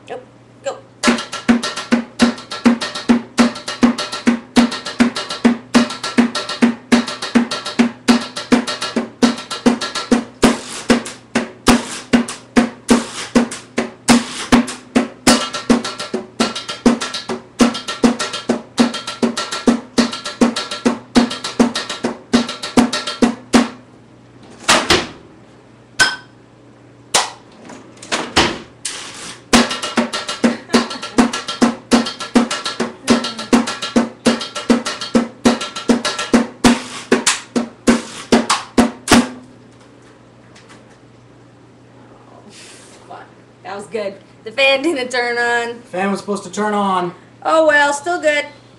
Nope. Go. That was good. The fan didn't turn on. Fan was supposed to turn on. Oh well, still good.